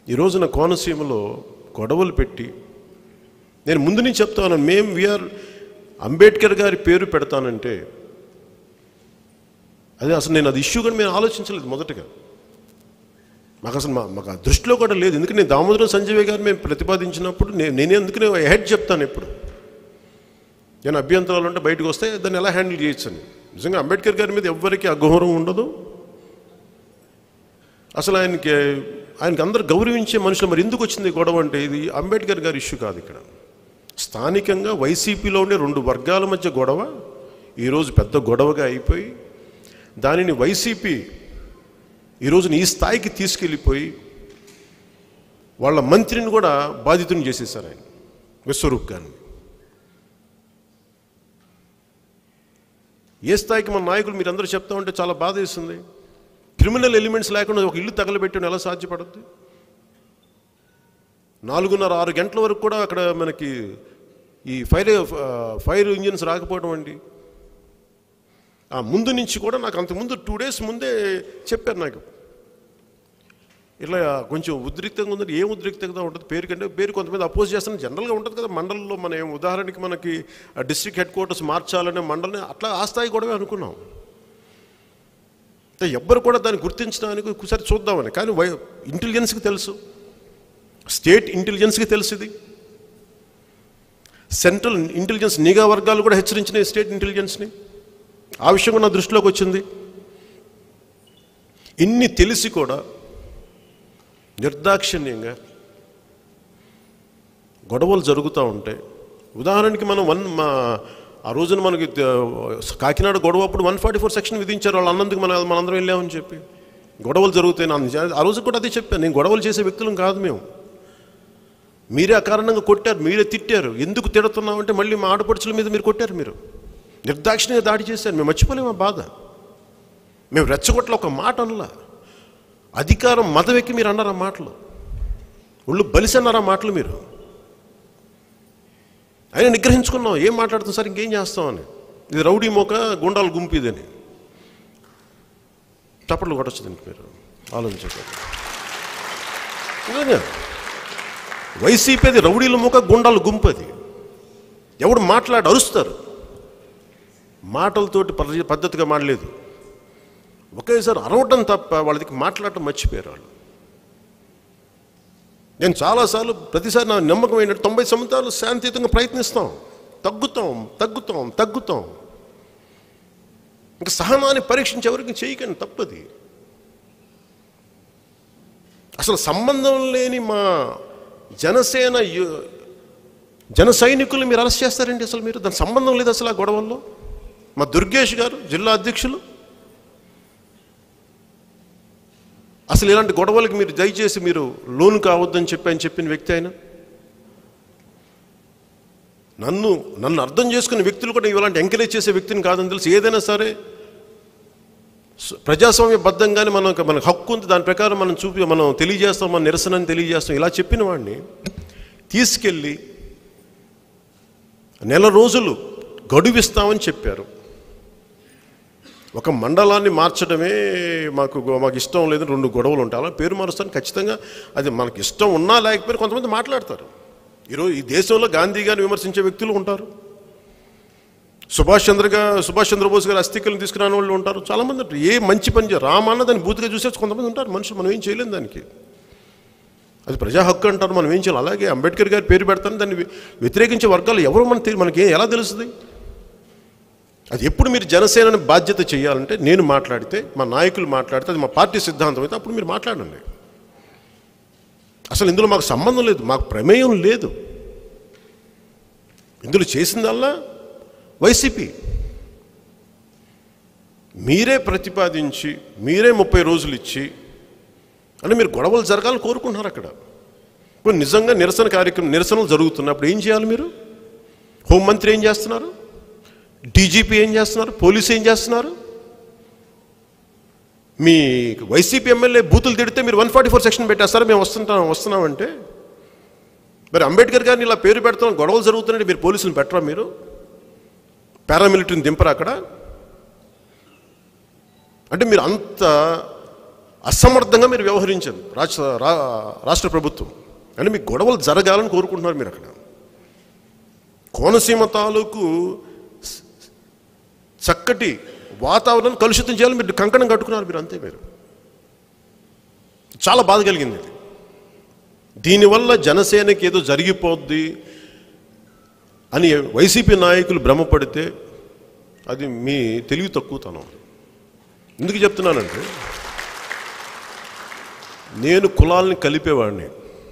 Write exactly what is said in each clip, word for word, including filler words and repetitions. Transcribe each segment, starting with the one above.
ఈ రోజున కోనసీమలో గొడవలు పెట్టి, నేను ముందు నుంచి చెప్తాను, మేము వీఆర్ అంబేద్కర్ గారి పేరు పెడతానంటే అదే అసలు నేను అది ఇష్యూ కూడా మేము ఆలోచించలేదు మొదటగా. మాకు అసలు మా మాకు ఆ దృష్టిలో కూడా లేదు. ఎందుకంటే నేను దామోదరం సంజయ్ గారు మేము ప్రతిపాదించినప్పుడు నేను నేనే ఎందుకనే హెడ్ చెప్తాను ఎప్పుడు. నేను అభ్యంతరాలు ఉంటే బయటకు వస్తే దాన్ని ఎలా హ్యాండిల్ చేయొచ్చు అని. నిజంగా అంబేద్కర్ గారి మీద ఎవ్వరికి అగౌరవం ఉండదు. అసలు ఆయనకి ఆయనకి అందరూ గౌరవించే మనుషులు. మరి ఎందుకు వచ్చింది గొడవ అంటే ఇది అంబేద్కర్ గారి ఇష్యూ కాదు. ఇక్కడ స్థానికంగా వైసీపీలో ఉండే రెండు వర్గాల మధ్య గొడవ ఈరోజు పెద్ద గొడవగా అయిపోయి దానిని వైసీపీ ఈరోజు ఈ స్థాయికి తీసుకెళ్ళిపోయి వాళ్ళ మంత్రిని కూడా బాధితుని చేసేసారు ఆయన, విశ్వరూప్ గారిని. ఏ స్థాయికి మన నాయకులు మీరు అందరూ చెప్తా ఉంటే చాలా బాధ వేస్తుంది. క్రిమినల్ ఎలిమెంట్స్ లేకుండా ఒక ఇల్లు తగలబెట్టడం ఎలా సాధ్యపడుద్ది? నాలుగున్నర ఆరు గంటల వరకు కూడా అక్కడ మనకి ఈ ఫైర్ ఫైర్ ఇంజిన్స్ రాకపోవడం అండి. ఆ ముందు నుంచి కూడా నాకు అంతకుముందు టూ డేస్ ముందే చెప్పారు నాకు, ఇట్లా కొంచెం ఉద్రిక్తంగా ఉందంటే. ఏం ఉద్రిక్తంగా ఉంటుంది? పేరు కంటే పేరు కొంతమంది అపోజ్ చేస్తాను జనరల్గా ఉంటుంది కదా మండలంలో. మన ఉదాహరణకి మనకి డిస్ట్రిక్ట్ హెడ్ క్వార్టర్స్ మార్చాలనే మండలం అట్లా ఆ స్థాయి కూడా అనుకున్నాం. ఎవ్వరు కూడా దాన్ని గుర్తించడానికి ఒకసారి చూద్దామని. కానీ వై ఇంటెలిజెన్స్కి తెలుసు, స్టేట్ ఇంటెలిజెన్స్కి తెలుసు, ఇది సెంట్రల్ ఇంటెలిజెన్స్ నిఘా వర్గాలు కూడా హెచ్చరించినాయి స్టేట్ ఇంటెలిజెన్స్ని. ఆ విషయం కూడా నా దృష్టిలోకి వచ్చింది. ఇన్ని తెలిసి కూడా నిర్దాక్షిణ్యంగా గొడవలు జరుగుతూ ఉంటాయి. ఉదాహరణకి మనం వన్ మా ఆ రోజున మనకి కాకినాడ గొడవ అప్పుడు వన్ ఫార్టీ ఫోర్ సెక్షన్ విధించారు. వాళ్ళు అన్నందుకు మన మనందరం వెళ్ళామని చెప్పి గొడవలు జరుగుతాయి. ఆ రోజు కూడా అదే చెప్పాను, నేను గొడవలు చేసే వ్యక్తులం కాదు మేము. మీరే అకారణంగా కొట్టారు, మీరే తిట్టారు. ఎందుకు తిడుతున్నామంటే మళ్ళీ మా ఆడపడుచుల మీద మీరు కొట్టారు, మీరు నిర్దాక్షిణ్యంగా దాడి చేశారు. మేము మర్చిపోలేము ఆ బాధ. మేము రెచ్చగొట్ల ఒక మాట అనలా, అధికారం మదవెక్కి మీరు అన్నారు ఆ మాటలు, ఒళ్ళు బలిసి అన్నారు ఆ మాటలు మీరు. అయినా నిగ్రహించుకున్నాం, ఏం మాట్లాడుతాం సార్ ఇంకేం చేస్తామని. ఇది రౌడీ మోక గుండాలు గుంపు ఇదని చప్పట్లు కొట్టచ్చు దీనికి మీరు ఆలోచించండి. వైసీపీ అది రౌడీల మోక గుండాలు గుంపు. అది ఎవడు మాట్లాడి అరుస్తారు, మాటలతోటి పద్ధతిగా మాడలేదు. ఒకేసారి అరవటం తప్ప వాళ్ళకి మాట్లాడటం మర్చిపోయారు వాళ్ళు. నేను చాలాసార్లు ప్రతిసారి నా నమ్మకం ఏంటంటే తొంభై సంవత్సరాలు శాంతియుతంగా ప్రయత్నిస్తాం, తగ్గుతాం తగ్గుతాం తగ్గుతాం ఇంకా సహనాన్ని పరీక్షించి ఎవరికి చేయకండి, తప్పది. అసలు సంబంధం లేని మా జనసేన జన సైనికులు మీరు అరెస్ట్ చేస్తారండి. అసలు మీరు దాని సంబంధం లేదు అసలు ఆ గొడవల్లో. మా దుర్గేష్ గారు జిల్లా అధ్యక్షులు, అసలు ఇలాంటి గొడవలకి మీరు దయచేసి మీరు లోను కావద్దని చెప్పి ఆయన చెప్పిన వ్యక్తి ఆయన. నన్ను నన్ను అర్థం చేసుకునే వ్యక్తులు కూడా ఇలాంటి ఎంకరేజ్ చేసే వ్యక్తిని కాదని తెలుసు. ఏదైనా సరే ప్రజాస్వామ్యబద్ధంగానే మనం మనకు హక్కు ఉంది, దాని ప్రకారం మనం చూపి మనం తెలియజేస్తాం, మన నిరసనని తెలియజేస్తాం. ఇలా చెప్పిన వాడిని తీసుకెళ్ళి నెల రోజులు గడువిస్తామని చెప్పారు. ఒక మండలాన్ని మార్చడమే మాకు మాకు ఇష్టం లేదని రెండు గొడవలు ఉంటాయి. అలా పేరు మారుస్తాను ఖచ్చితంగా, అది మనకి ఇష్టం ఉన్నా లేకపోయినా కొంతమంది మాట్లాడతారు. ఈరోజు ఈ దేశంలో గాంధీ గారిని విమర్శించే వ్యక్తులు ఉంటారు, సుభాష్ చంద్ర గారు సుభాష్ చంద్రబోస్ గారు అస్థికలను తీసుకురాని వాళ్ళు ఉంటారు, చాలామంది ఉంటారు. ఏ మంచి పని చేయాలి రామన్న దాన్ని బూతుగా చూసేసి కొంతమంది ఉంటారు మనుషులు. మనం ఏం చేయలేం దానికి, అది ప్రజా హక్కు అంటారు, మనం ఏం చేయాలి. అలాగే అంబేద్కర్ గారి పేరు పెడతాను, దాన్ని వ్యతిరేకించే వర్గాలు ఎవరు మన మనకి ఎలా తెలుస్తుంది? అది ఎప్పుడు మీరు జనసేనని బాధ్యత చేయాలంటే నేను మాట్లాడితే, మా నాయకులు మాట్లాడితే, అది మా పార్టీ సిద్ధాంతం అయితే అప్పుడు మీరు మాట్లాడండి. అసలు ఇందులో మాకు సంబంధం లేదు, మాకు ప్రమేయం లేదు. ఇందులో చేసిందల్లా వైసీపీ. మీరే ప్రతిపాదించి మీరే ముప్పై రోజులు ఇచ్చి అంటే మీరు గొడవలు జరగాలని కోరుకుంటున్నారు. అక్కడ ఇప్పుడు నిజంగా నిరసన కార్యక్రమం నిరసనలు జరుగుతున్నప్పుడు ఏం చేయాలి మీరు? హోంమంత్రి ఏం చేస్తున్నారు? డీజీపీ ఏం చేస్తున్నారు? పోలీసు ఏం చేస్తున్నారు? మీ వైసీపీ ఎమ్మెల్యే బూతులు తిడితే మీరు వన్ ఫార్టీ ఫోర్ సెక్షన్ పెట్టేస్తారా? మేము వస్తుంటాం వస్తున్నామంటే మరి అంబేద్కర్ గారిని ఇలా పేరు పెడతాం, గొడవలు జరుగుతున్నాయంటే మీరు పోలీసులు పెట్టరా? మీరు పారామిలిటరీని దింపరా అక్కడ? అంటే మీరు అంత అసమర్థంగా మీరు వ్యవహరించారు రాష్ట్ర రాష్ట్ర ప్రభుత్వం. అంటే మీకు గొడవలు జరగాలని కోరుకుంటున్నారు మీరు. అక్కడ కోనసీమ తాలూకు చక్కటి వాతావరణం కలుషితం చేయాలని మీరు కంకణం కట్టుకున్నారు మీరు, అంతే. మీరు చాలా బాధ కలిగింది ఇది. దీనివల్ల జనసేనకి ఏదో జరిగిపోద్ది అని వైసీపీ నాయకులు భ్రమపడితే అది మీ తెలివి తక్కువతనం. ఎందుకు చెప్తున్నానంటే, నేను కులాలని కలిపేవాడిని,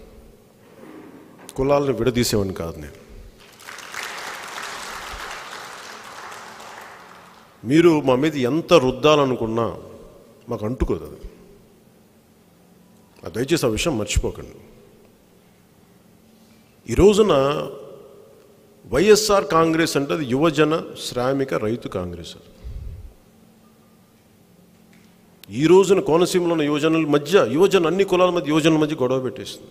కులాలను విడదీసేవాడిని కాదు. నేను మీరు మా మీద ఎంత రుద్దాలనుకున్నా మాకు అంటుకోదు అది. దయచేసి ఆ విషయం మర్చిపోకండి. ఈ రోజున వైఎస్ఆర్ కాంగ్రెస్ అంటే అది యువజన శ్రామిక రైతు కాంగ్రెస్. ఈ రోజున కోనసీమలో ఉన్న యువజనుల మధ్య, యువజన అన్ని కులాల మధ్య యువజనుల మధ్య గొడవ పెట్టేస్తుంది.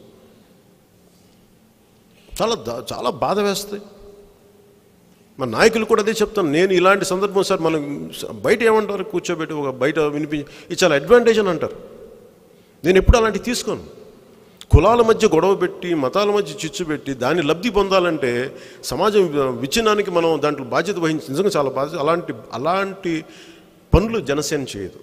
చాలా చాలా బాధ వేస్తాయి. మన నాయకులు కూడా అదే చెప్తాను నేను. ఇలాంటి సందర్భం సార్ మనం బయట ఏమంటారు, కూర్చోబెట్టి ఒక బయట వినిపించి ఇది చాలా అడ్వాంటేజ్ అని అంటారు. నేను ఎప్పుడు అలాంటివి తీసుకోను. కులాల మధ్య గొడవ పెట్టి, మతాల మధ్య చిచ్చు పెట్టి దాన్ని లబ్ధి పొందాలంటే సమాజం విచ్ఛిన్నానికి మనం దాంట్లో బాధ్యత వహించి నిజంగా చాలా బాధ్యత. అలాంటి అలాంటి పనులు జనసేన చేయదు.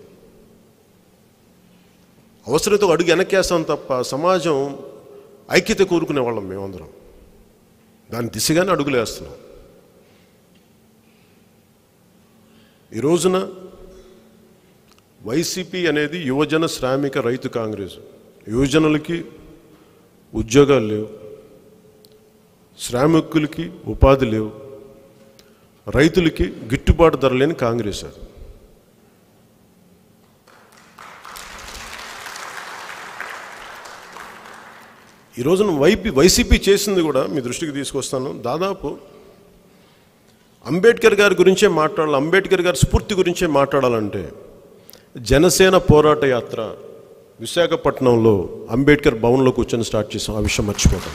అవసరంతో అడుగు వెనక్కేస్తాం తప్ప సమాజం ఐక్యత కోరుకునే వాళ్ళం మేమందరం. దాని దిశగానే అడుగులు వేస్తున్నాం. ఈ రోజున వైసీపీ అనేది యువజన శ్రామిక రైతు కాంగ్రెస్. యువజనులకి ఉద్యోగాలు లేవు, శ్రామికులకి ఉపాధి లేవు, రైతులకి గిట్టుబాటు ధర లేని కాంగ్రెస్ అది. ఈ రోజున వైపీ వైసీపీ చేసింది కూడా మీ దృష్టికి తీసుకొస్తాను. దాదాపు అంబేద్కర్ గారి గురించే మాట్లాడాలి, అంబేద్కర్ గారి స్ఫూర్తి గురించే మాట్లాడాలంటే జనసేన పోరాట యాత్ర విశాఖపట్నంలో అంబేద్కర్ భవన్లో కూర్చొని స్టార్ట్ చేసాం. ఆ విషయం మర్చిపోతాం.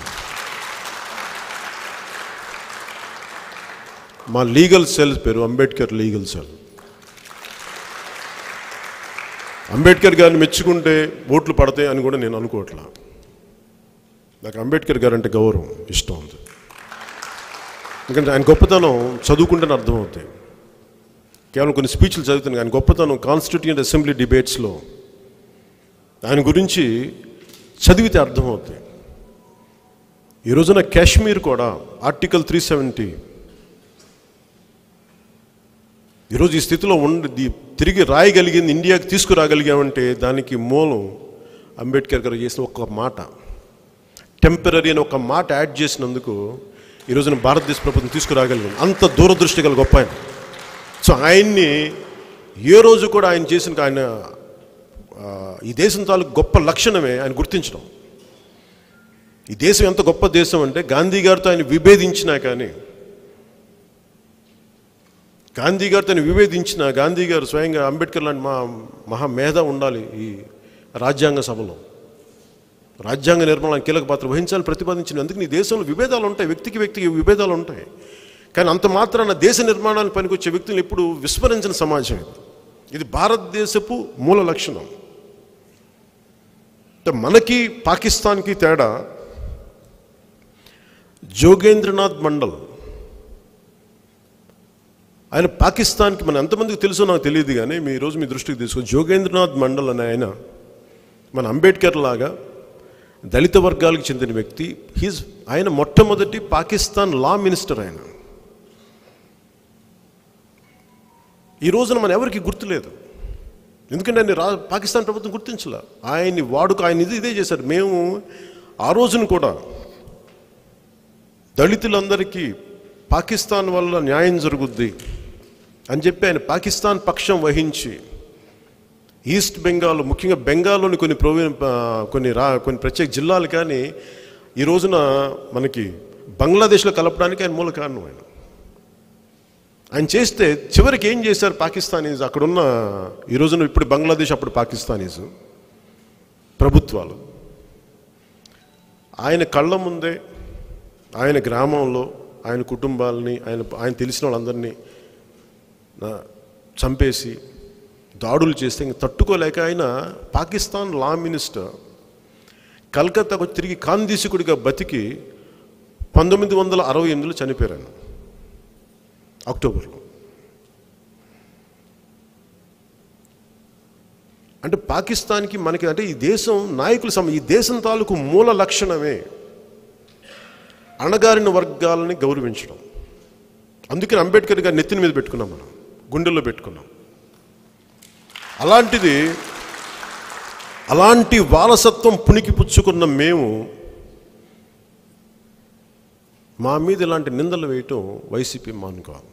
మా లీగల్ సెల్ పేరు అంబేద్కర్ లీగల్ సెల్. అంబేద్కర్ గారిని మెచ్చుకుంటే ఓట్లు పడతాయి అని కూడా నేను అనుకోవట్లా. నాకు అంబేద్కర్ గారు అంటే గౌరవం, ఇష్టం ఉంది. ఎందుకంటే ఆయన గొప్పతనం చదువుకుంటేనే అర్థమవుతాయి. కేవలం కొన్ని స్పీచ్లు చదువుతాను. ఆయన గొప్పతనం కాన్స్టిట్యూయెంట్ అసెంబ్లీ డిబేట్స్లో ఆయన గురించి చదివితే అర్థమవుతాయి. ఈ రోజున కాశ్మీర్ కూడా ఆర్టికల్ త్రీ సెవెంటీ ఈరోజు ఈ స్థితిలో ఉండి తిరిగి రాయగలిగింది, ఇండియాకి తీసుకురాగలిగామంటే దానికి మూలం అంబేద్కర్ గారు చేసిన ఒక్క మాట, టెంపరీ అని ఒక మాట యాడ్ చేసినందుకు ఈ రోజున భారతదేశ ప్రభుత్వం తీసుకురాగలిగింది. అంత దూరదృష్టి గల గొప్ప ఆయన. సో ఆయన్ని ఏ రోజు కూడా ఆయన చేసిన ఆయన ఈ దేశం తాలూకు గొప్ప లక్షణమే ఆయన గుర్తించడం. ఈ దేశం ఎంత గొప్ప దేశం అంటే గాంధీ గారితో ఆయన విభేదించినా కానీ, గాంధీ గారితో ఆయన విభేదించిన గాంధీ గారు స్వయంగా అంబేద్కర్ లాంటి మా మహామేధ ఉండాలి ఈ రాజ్యాంగ సభలో, రాజ్యాంగ నిర్మాణానికి కీలక పాత్ర వహించాలని ప్రతిపాదించిన. అందుకు నీ దేశంలో విభేదాలు ఉంటాయి, వ్యక్తికి వ్యక్తికి విభేదాలు ఉంటాయి. కానీ అంత మాత్రాన దేశ నిర్మాణానికి పనికొచ్చే వ్యక్తులు ఎప్పుడు విస్మరించిన సమాజం ఇది. ఇది భారతదేశపు మూల లక్షణం. మనకి పాకిస్తాన్కి తేడా, జోగేంద్రనాథ్ మండల్ ఆయన పాకిస్తాన్కి, మన ఎంతమందికి తెలుసో నాకు తెలియదు కానీ మీ ఈరోజు మీ దృష్టికి తీసుకొని, జోగేంద్రనాథ్ మండల్ అనే ఆయన మన అంబేద్కర్ లాగా దళిత వర్గాలకు చెందిన వ్యక్తి. హీజ్ ఆయన మొట్టమొదటి పాకిస్తాన్ లా మినిస్టర్. ఆయన ఈ రోజున మన ఎవరికి గుర్తులేదు, ఎందుకంటే ఆయన రా పాకిస్తాన్ ప్రభుత్వం గుర్తించలే. ఆయన్ని వాడుక ఆయన ఇది ఇదే చేశారు. మేము ఆ రోజున కూడా దళితులందరికీ పాకిస్తాన్ వల్ల న్యాయం జరుగుద్ది అని చెప్పి ఆయన పాకిస్తాన్ పక్షం వహించి ఈస్ట్ బెంగాల్, ముఖ్యంగా బెంగాల్లోని కొన్ని ప్రొవి కొన్ని రా కొన్ని ప్రత్యేక జిల్లాలు కానీ ఈ రోజున మనకి బంగ్లాదేశ్లో కలపడానికి ఆయన మూల కారణం. ఆయన ఆయన చేస్తే చివరికి ఏం చేశారు పాకిస్తానీస్, అక్కడున్న ఈ రోజున ఇప్పుడు బంగ్లాదేశ్ అప్పుడు పాకిస్తానీస్ ప్రభుత్వాలు ఆయన కళ్ళ ముందే ఆయన గ్రామంలో ఆయన కుటుంబాలని ఆయన ఆయన తెలిసిన వాళ్ళందరినీ చంపేసి దాడులు చేస్తే ఇంక తట్టుకోలేక ఆయన పాకిస్తాన్ లా మినిస్టర్ కలకత్తాకు తిరిగి కాందీసికుడిగా బతికి పంతొమ్మిది వందల అరవై ఎనిమిదిలో చనిపోయారు అక్టోబర్లో. అంటే పాకిస్తాన్కి మనకి అంటే ఈ దేశం నాయకుల సమ ఈ దేశం తాలూకు మూల లక్షణమే అణగారిన వర్గాలని గౌరవించడం. అందుకని అంబేద్కర్ గారి నెత్తిన మీద పెట్టుకున్నాం, మనం గుండెల్లో పెట్టుకున్నాం. అలాంటిది అలాంటి వారసత్వం పుణికి పుచ్చుకున్న మేము మా మీద ఇలాంటి నిందలు వేయటం వైసీపీ మానుకోవాలి.